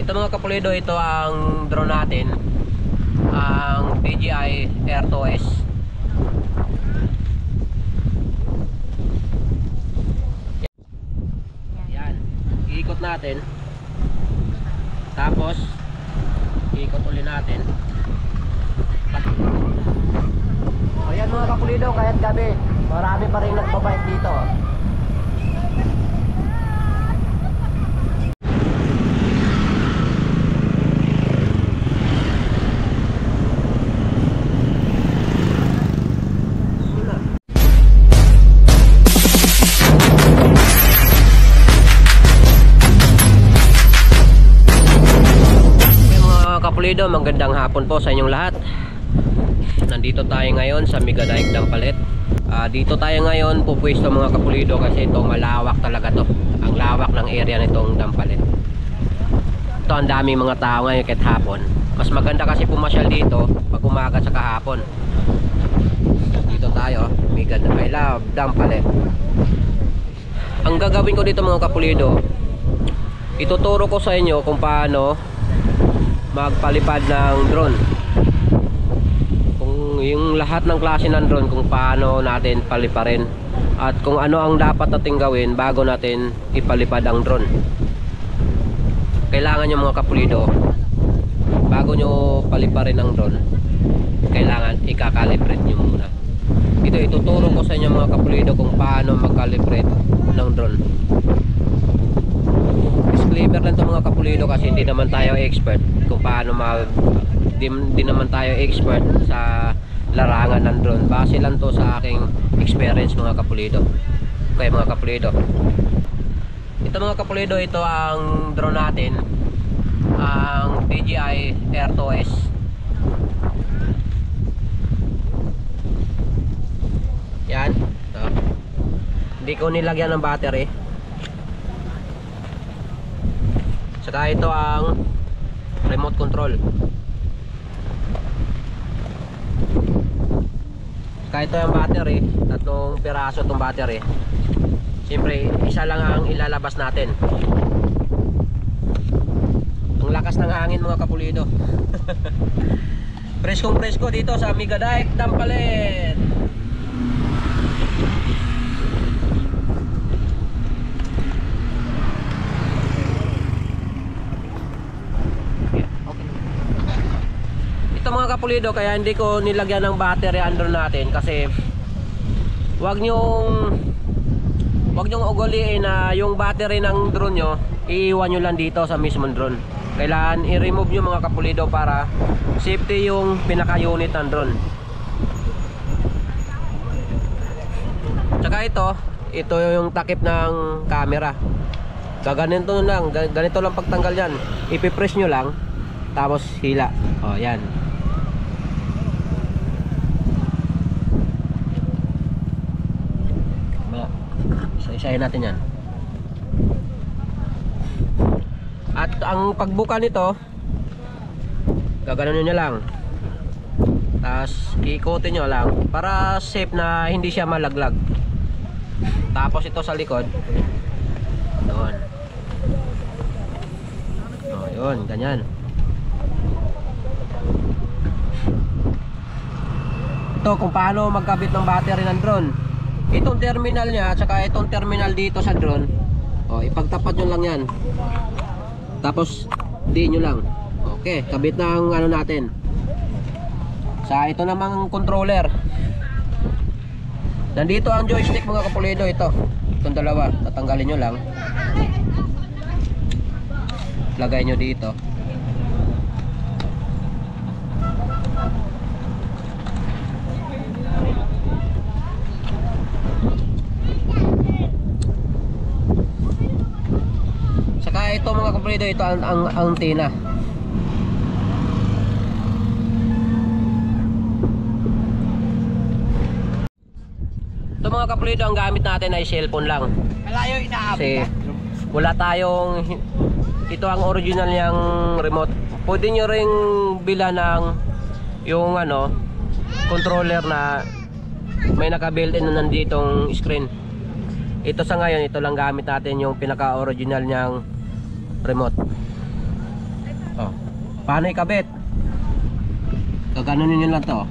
Ito mga kapulido, ito ang drone natin, ang DJI Air 2S. Yan, iikot natin, tapos iikot ulit natin. Ayan mga kapulido, kahit gabi marami pa rin nagbabike dito. Kapulido, magandang hapon po sa inyong lahat. Nandito tayo ngayon sa Migadaik Dampalit. Dito tayo ngayon pupwesto mga kapulido kasi ito malawak talaga to. Ang lawak ng area nitong Dampalit. Ito ang daming mga tao ngayon kahit hapon. Mas maganda kasi pumasyal dito pag umaga sa kahapon. Dito tayo, Migadaik Dampalit. Ang gagawin ko dito mga kapulido, ituturo ko sa inyo kung paano magpalipad ng drone, kung yung lahat ng klase ng drone, kung paano natin paliparin at kung ano ang dapat natin gawin bago natin ipalipad ang drone. Kailangan nyo mga kapulido, bago nyo paliparin ang drone, kailangan ikakalibrate nyo muna. Ito ituturo ko sa inyo mga kapulido kung paano magkalibrate ng drone. Disclaimer lang ito mga kapulido kasi hindi naman tayo expert kung paano di naman tayo expert sa larangan ng drone. Base lang to sa aking experience mga kapulido. Okay mga kapulido, ito mga kapulido, ito ang drone natin, ang DJI Air 2S. Yan, hindi ko nilagyan ng battery. Saka ito ang remote control. Saka ito yung battery, tatlong piraso itong battery. Siyempre isa lang ang ilalabas natin. Ang lakas ng hangin mga kapulido. Preskong presko dito sa Migadaik Dampalit. Mga kapulido, kaya hindi ko nilagyan ng battery ang drone natin kasi wag nyong ugaliin na yung battery ng drone nyo iiwan nyo lang dito sa mismong drone. Kailangan i-remove nyo mga kapulido para safety yung pinaka unit ng drone. Tsaka ito yung takip ng camera. Ganito lang pagtanggal yan, ipipress nyo lang tapos hila. O yan. Isa-isahin natin yan. At ang pagbuka nito, gaganon nyo lang, tapos iikutin nyo lang para safe na hindi siya malaglag. Tapos ito sa likod, doon. O yun, ganyan. Ito kung paano magkabit ng battery ng drone. Itong terminal nya at saka itong terminal dito sa drone, ipagtapat nyo lang yan, tapos di nyo lang. Okay, kabit ng ano natin. Sa ito namang controller, nandito ang joystick mga kapulido. Itong dalawa, tatanggalin nyo lang, lagay nyo dito. Ito mga kapulido, ito ang antenna. Ito mga kapulido, ang gamit natin ay cellphone lang. Malayo inaabot. Kasi wala tayong, ito ang original niyang remote. Pwede nyo ring bila ng yung controller na may naka-built-in na nanditong screen. Ito sa ngayon, ito lang gamit natin yung pinaka-original niyang remote. Oh. Paano ikabit? Gaganunin nyo lang to.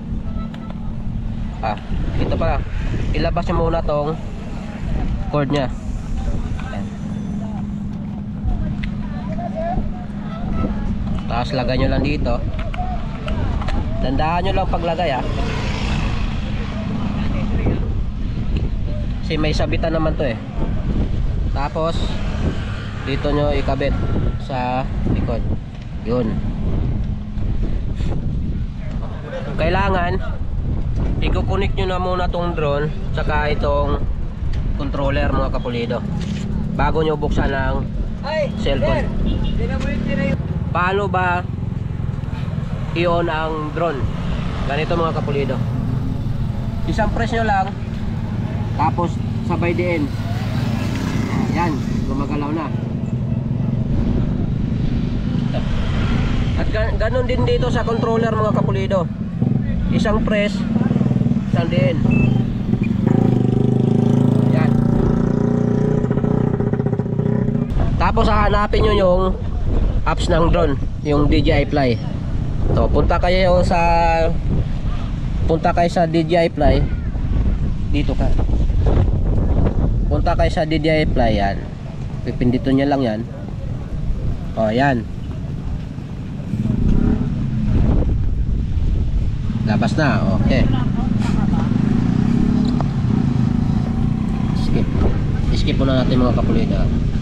Ito pa. Ilabas nyo muna tong cord nya. Ayan. Tapos lagay nyo lang dito. Tandaan nyo lang paglagay kasi may sabitan naman to Tapos dito nyo ikabit sa likod. Yun. Kailangan i-connect nyo na muna tong drone saka itong controller mga kapulido bago nyo buksan ng cellphone. Paano ba i-on ang drone? Ganito mga kapulido. Isang press nyo lang, tapos sabay din. Yan, gumagalaw na. At ganun din dito sa controller mga kapulido. Isang press, isang din. Yan. Tapos hahanapin nyo yung apps ng drone, yung DJI Fly. So, punta kayo sa DJI Fly. Dito ka. Punta kayo sa DJI Fly, yan. Pipindutin nyo lang yan. O, yan. Labas na, okay. Skip muna natin mga kapulido.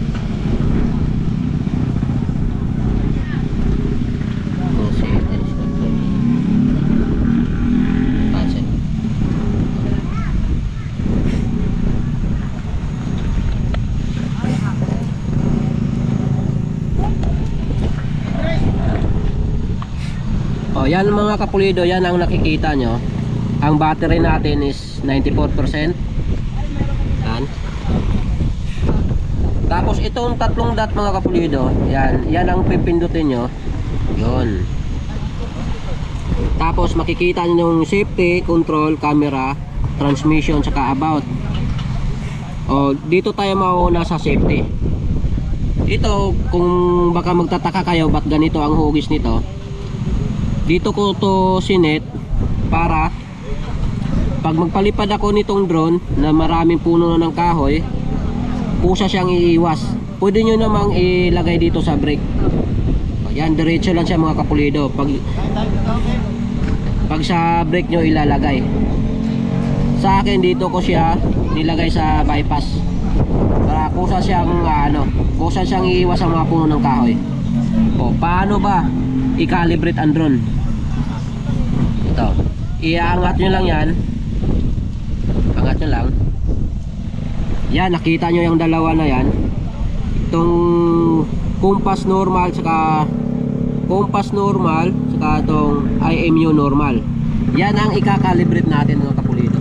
Yan mga kapulido, yan ang nakikita nyo. Ang battery natin is 94%. Yan. Tapos itong tatlong dot mga kapulido, yan ang pipindutin nyo. Yun. Tapos makikita nyo yung safety, control, camera, transmission, saka about. Dito tayo mauuna sa safety. Ito, kung baka magtataka kayo ba't ganito ang hugis nito, dito ko to sinet para pag magpalipad ako nitong drone na maraming puno na ng kahoy, kusa siyang iiwas. Pwede nyo namang ilagay dito sa brake. Yan, diretso lang siya mga kapulido pag sa brake nyo ilalagay. Sa akin dito ko siya nilagay sa bypass para kusa siyang kusa siyang iiwas ang mga puno ng kahoy. Paano ba i-calibrate ang drone? Ito, iaangat nyo lang yan. Angat nyo lang. Yan, nakita nyo yung dalawa na yan. Itong compass normal saka itong IMU normal. Yan ang i-calibrate natin mga kapulido.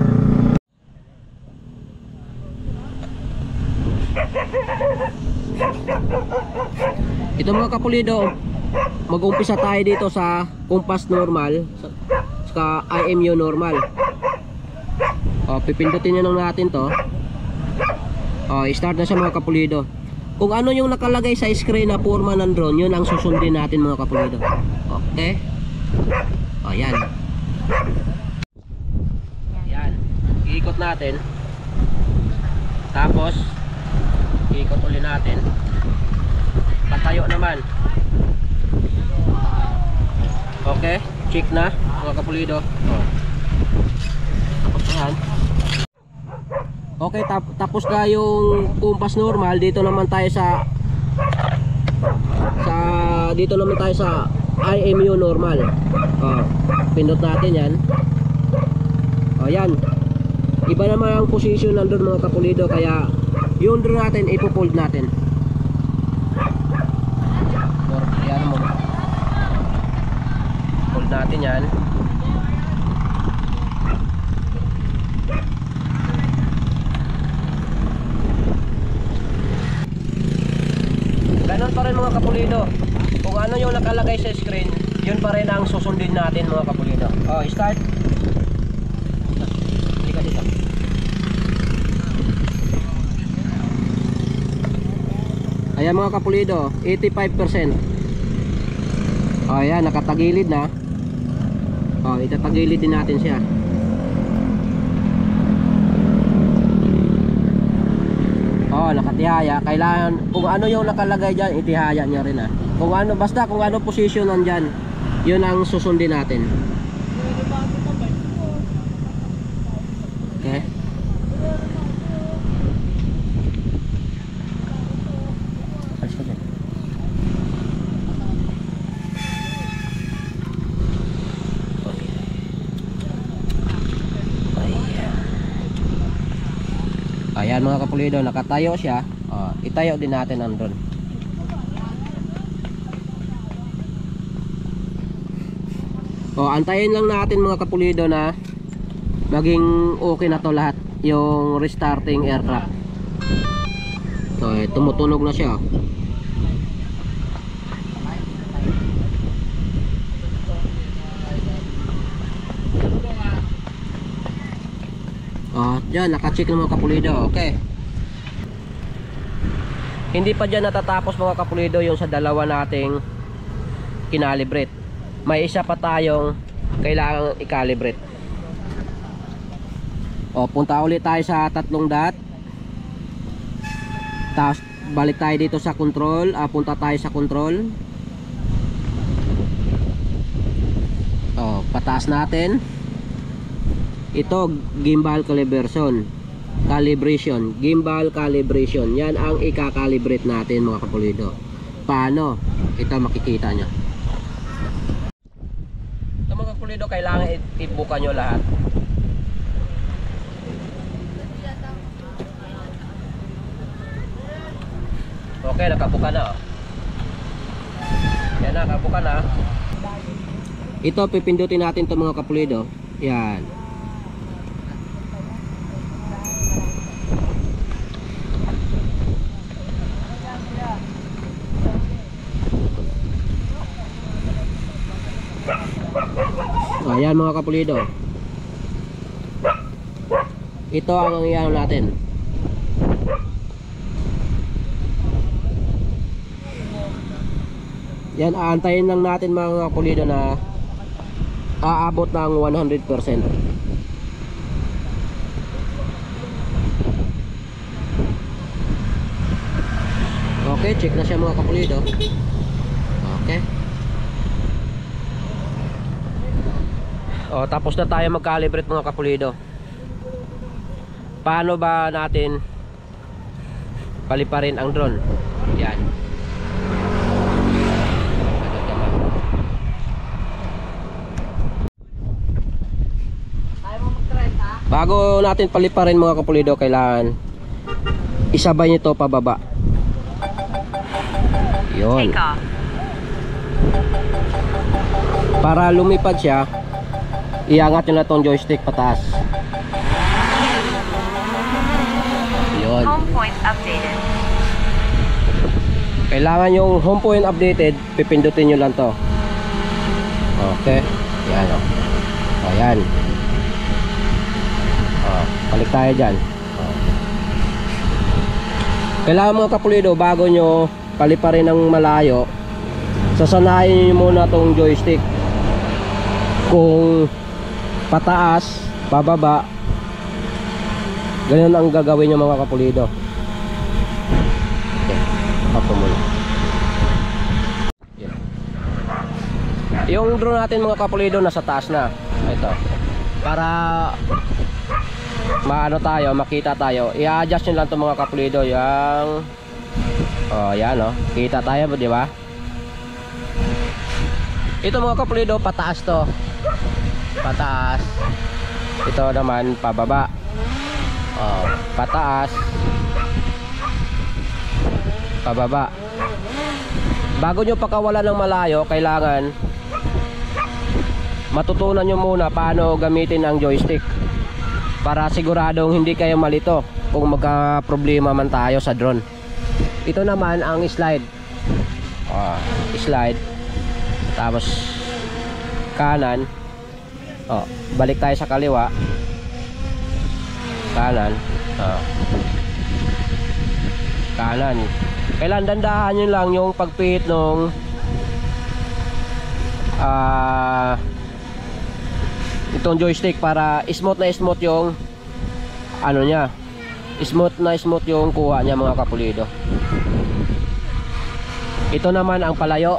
Ito mga kapulido, mag-umpisa tayo dito sa compass normal saka IMU normal. Pipindutin nyo natin to. Start na siya mga kapulido. Kung ano yung nakalagay sa screen na forma ng drone, yun ang susundin natin mga kapulido. Okay. Yan. Yan. Iikot natin. Tapos iikot ulit natin. Patayo naman. Okay, check na mga kapulido. Ayan. Okay, tapos na yung compass normal. Dito naman tayo sa IMU normal. Pindot natin yan. Yan. Iba naman ang position ng drone mga kapulido, kaya yung drone natin ipo-fold natin. Yan mo. Fold natin yan. Ganon pa rin mga kapulido. Kung ano yung nakalagay sa screen, yun pa rin ang susundin natin mga kapulido. Start. Halika dito. Ayan mga kapulido, 85%. O yan, nakatagilid na. O, itatagilid din natin siya. O, nakatihaya. Kailangan, kung ano yung nakalagay dyan, itihaya niya rin ah. Kung ano, basta kung ano position nandyan, yun ang susundin natin. Okay. Alis ka dyan. Okay. Ayan mga kapulido, nakatayo siya. Itayo din natin ang drone. Antayin lang natin mga kapulido na maging okay na to lahat yung restarting aircraft. Tumutunog na siya. Diyan, naka-check ng mga kapulido. Okay. Hindi pa dyan natatapos mga kapulido yung sa dalawa nating kinalibrate. May isa pa tayong kailangang i-calibrate. Punta ulit tayo sa 3 dot. Tapos balik tayo dito sa control. Punta tayo sa control. Pataas natin. Ito, gimbal calibration. Gimbal calibration. Yan ang i-calibrate natin mga kapulido. Paano? Ito makikita nyo. Ito mga kapulido, kailangan ibuka nyo lahat. Okay, nakabuka na. Yan na, nakabuka na. Ito, pipindutin natin ito mga kapulido. Yan. Ayan mga kapulido. Ito ang iyan natin. Yan, aantayin lang natin mga kapulido na aabot ng 100%. Okay, check na siya mga kapulido. Okay. Tapos na tayo mag-calibrate mga kapulido. Paano ba natin paliparin ang drone? Yan. Bago natin paliparin mga kapulido, kailangan isabay nito pababa. Yun. Para lumipad siya, iangat nyo na tong joystick pataas. Yun. Home point updated. Kailangan yung home point updated, pipindutin nyo lang to. Okay. Yan o. Ayan. Balik tayo dyan. Kailangan mga kapulido, bago nyo paliparin ng malayo, sasanayin nyo muna tong joystick. Kung pataas, pababa, ganyan ang gagawin nyo mga kapulido. Okay, papo muna. Yeah. Yung drone natin mga kapulido nasa taas na. Ito. Para maano tayo, makita tayo, i-adjust nyo lang ito mga kapulido. Yung yan kita tayo, di ba? Ito mga kapulido, pataas to. Pataas. Ito naman pababa. Pataas, pababa. Bago nyo pakawalan ng malayo, kailangan matutunan nyo muna paano gamitin ang joystick, para siguradong hindi kayo malito kung magka problema man tayo sa drone. Ito naman ang slide. Slide. Tapos kanan. Balik tayo sa kaliwa. Kanan. Kanan. Kailangan dandahan nyo lang yung pagpihit nung itong joystick para smooth na smooth yung ano niya, smooth na smooth yung kuha niya mga kapulido. Ito naman ang palayo.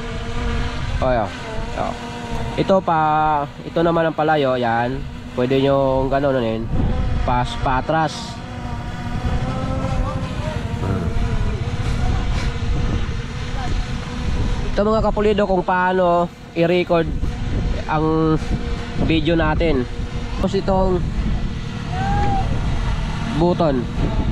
Ito naman ang palayo. Yan, pwede nyo gano'n patras. Ito mga kapulido kung paano i-record ang video natin. Tapos itong button.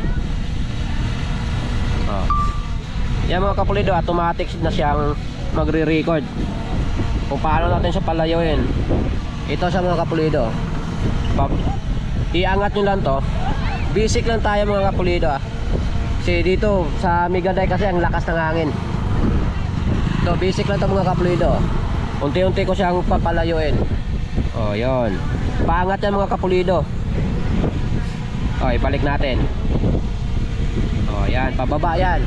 Yan mga kapulido, automatic na siyang magre-record. Kung paano natin siya palayuin. Ito sa mga kapulido. Iangat nyo lang to. Basic lang tayo mga kapulido. Kasi dito sa Migaday kasi ang lakas ng hangin. Ito basic lang to mga kapulido. Unti-unti ko siyang papalayuin. Yun. Paangat yan mga kapulido. Ibalik natin. Yan, pababa yan.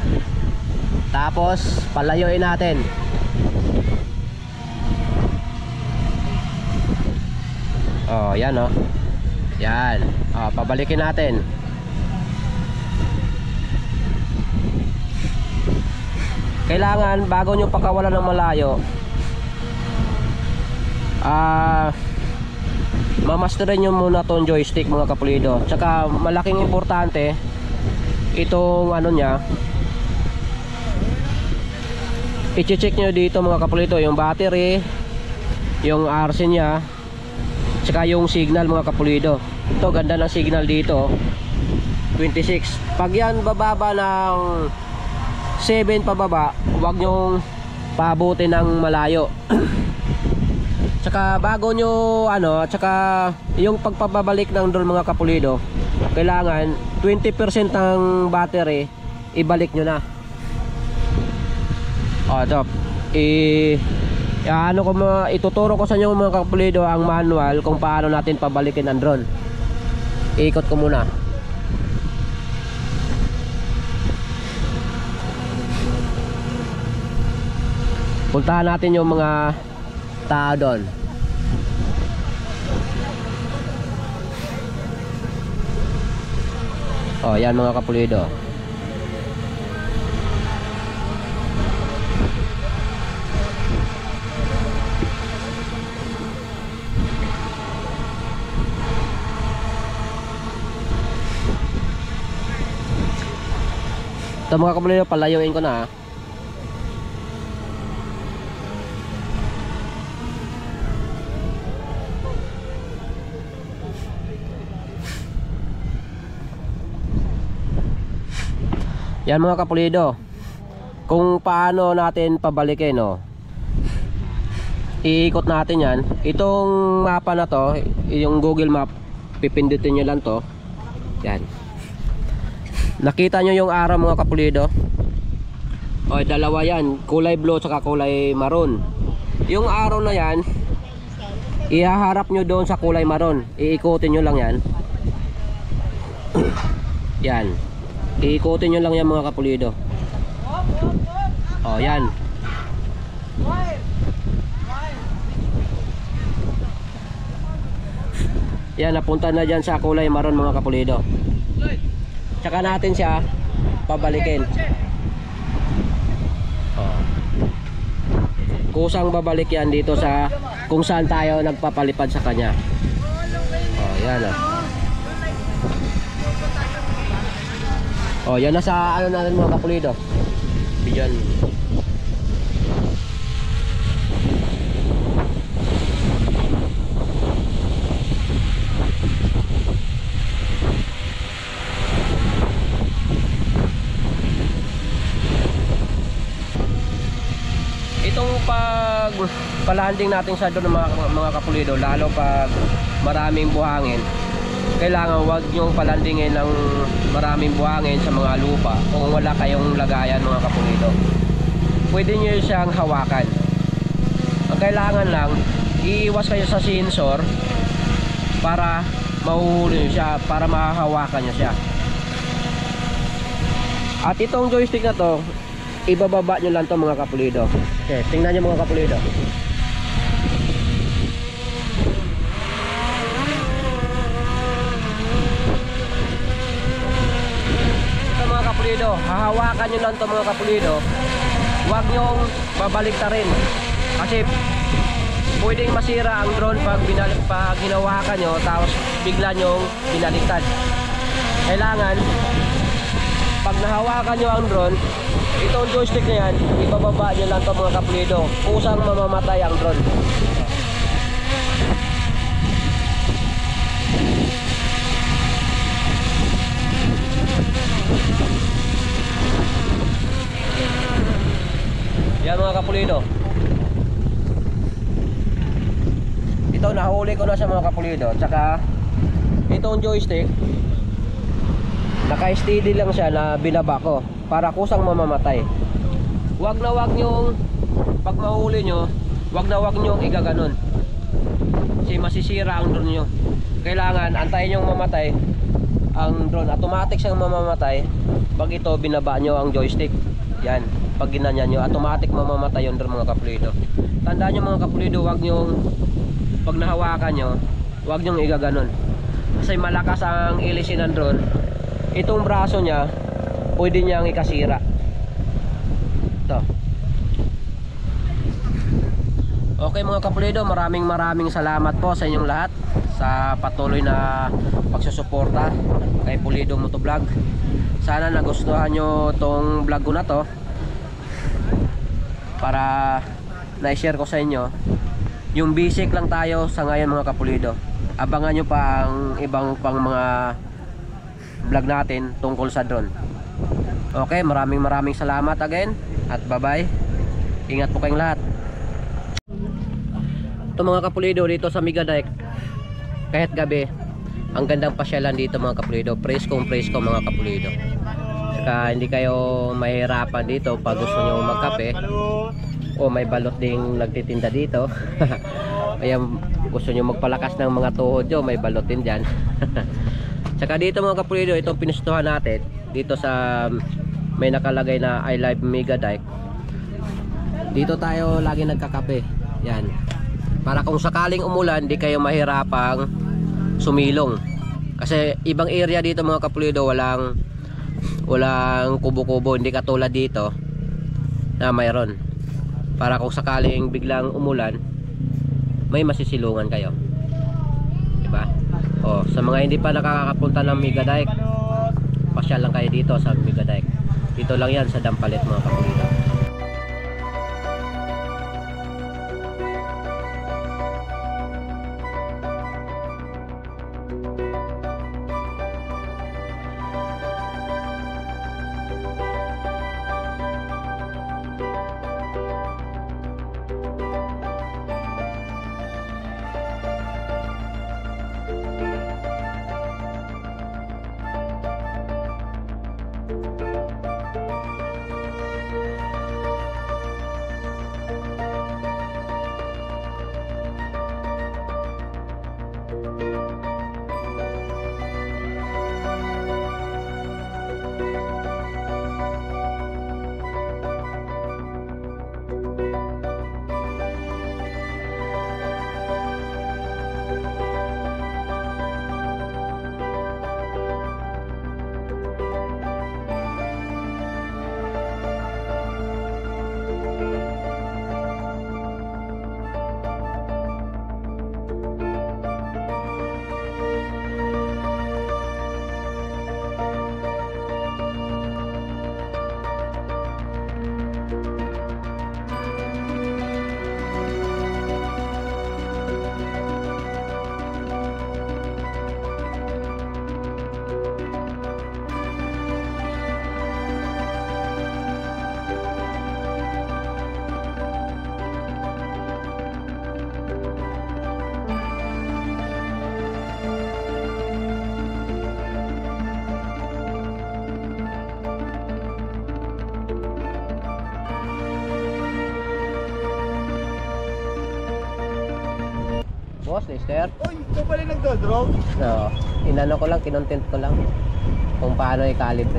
Tapos palayuin natin. Yan Yan. Pabalikin natin. Kailangan bago nyo pakawalan ng malayo, mamasterin nyo muna tong joystick mga kapulido. Tsaka malaking importante itong ano nya, i-check nyo dito mga kapulido, yung battery, yung RC nya, tsaka yung signal mga kapulido. Ito ganda ng signal dito, 26. Pag yan bababa ng 7 pababa, huwag nyong paabutin ng malayo. Tsaka bago nyo tsaka yung pagpabalik ng drone mga kapulido, kailangan 20% ng battery ibalik nyo na. Ituturo ko sa inyo mga kapulido ang manual kung paano natin pabalikin ang drone. Iikot ko muna. Puntahan natin yung mga tao doon. Yan mga kapulido. Ito mga kapulido, palayuin ko na. Yan mga kapulido, kung paano natin pabalikin iikot natin yan. Itong mapa na to, yung Google Map, pipindutin nyo lang to. Yan. Nakita nyo yung araw mga kapulido? Dalawa yan, kulay blue tsaka kulay maroon. Yung araw na yan, ihaharap nyo doon sa kulay maroon. Iikutin nyo lang yan. Yan. Iikutin nyo lang yan mga kapulido. Yan. Yan, napunta na dyan sa kulay maroon mga kapulido. Tsaka natin siya pabalikin. Kusang babalik yan dito sa kung saan tayo nagpapalipad sa kanya. Yan yan na sa natin mga kapulido. Bigyan. Itong palanding natin sa doon mga kapulido, lalo pag maraming buhangin, kailangan wag nyong palandingin ng maraming buhangin sa mga lupa kung wala kayong lagayan mga kapulido. Pwede nyo siyang hawakan. Ang kailangan lang, iiwas kayo sa sensor para mahuhuli nyo siya, para mahahawakan nyo siya. At itong joystick na to, ibababa nyo lang to mga kapulido. Okay, tingnan nyo mga kapulido. kapulido, hahawakan nyo lang to mga kapulido. Huwag nyong babaliktarin kasi pwedeng masira ang drone pag hinawakan nyo tapos bigla nyong binaliktad. Kailangan pag nahawakan nyo ang drone, itong joystick na yan, ibababa nyo lang to mga kapulido. Kusang mamamatay ang drone. Yan mga kapulido. Ito nahuli ko na sa mga kapulido. Tsaka itong joystick, naka-steady lang siya na binaba ko para kusang mamamatay. Wag na wag nyong pag mahuli nyo, wag na wag nyong igaganon kasi masisira ang drone nyo. Kailangan antayin nyong mamatay ang drone. Automatic siyang mamamatay pag ito binaba nyo ang joystick. Yan, pag ginanyan nyo, automatic mamamatay yung drone mga kapulido. Tandaan nyo mga kapulido, wag nyong pag nahawakan nyo, wag nyong igaganon kasi malakas ang ilisin ng drone. Itong braso niya pwede niyang ikasira. Ito. Okay mga kapulido, maraming salamat po sa inyong lahat sa patuloy na pagsusuporta kay Pulido Motovlog. Sana nagustuhan nyo tong vlog ko na to para na-share ko sa inyo. Yung basic lang tayo sa ngayon mga kapulido. Abangan nyo pa ang ibang pang mga vlog natin tungkol sa drone. Okay, maraming salamat again at bye bye. Ingat po kayong lahat. Ito mga kapulido, dito sa Megadike kahit gabi ang gandang pasyalan dito mga kapulido. Presko mga kapulido. Saka hindi kayo mahirapan dito pag gusto nyo magkape o may balot ding nagtitinda dito. Ayan, gusto nyo magpalakas ng mga tuhod nyo, may balot din dyan. Saka dito mga kapulido, itong pinustuhan natin dito sa may nakalagay na I Love Megadike. Dito tayo lagi nagkakape. Yan, para kung sakaling umulan di kayo mahirapang sumilong. Kasi ibang area dito mga kapulido walang kubo-kubo, hindi katulad dito na mayroon. Para kung sakaling biglang umulan, may masisilungan kayo. Diba? O, sa mga hindi pa nakakapunta ng Megadike, pasyal lang kayo dito sa Megadike. Dito lang yan sa Dampalit mga kapulido. Boss, Lester? Uy, ito pala nagdodrone? No, inano ko lang, kinontent ko lang kung paano i-calibrate.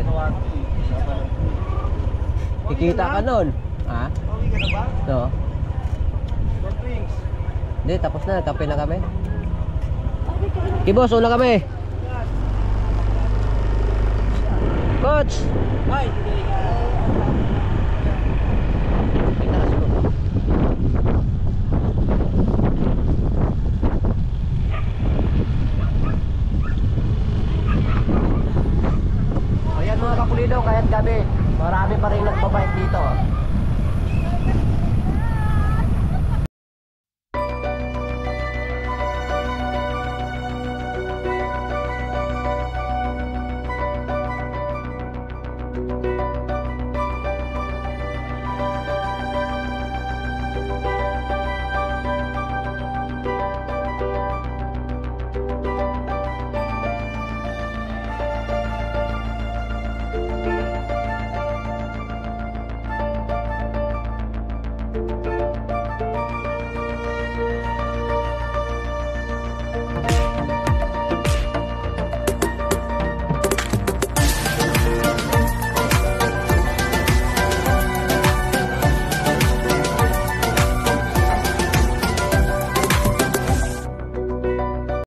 Kikita ka nun? Ha? Uwi ka na ba? No. Short wings. Hindi, tapos na, kape na kami. Okay boss, una kami. Coach! Ay, hindi nga. Itaas mo. Ayan mga kapulido, kahit gabi, marami pa rin nagbabike dito.